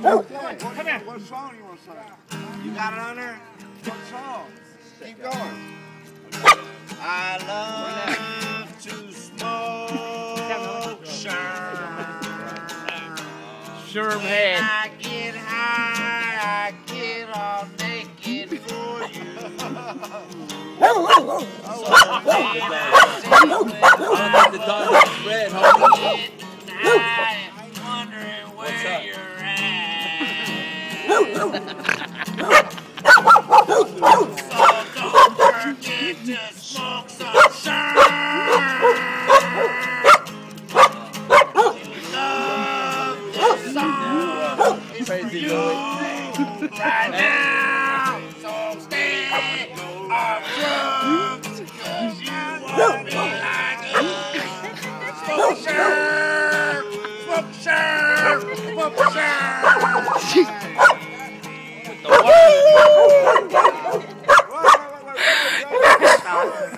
Come here. What song do you want to sing? You got it on there? What song? Keep going. I love to smoke Churm head. When I get high, I get all naked for you. I don't think the dog is red, homie. I'm wondering where you're at. So don't forget to smoke some churm. Love this song. It's for you right now. So stay off drugs, 'cause you won't be like us. Smoke churm, smoke churm, smoke churm.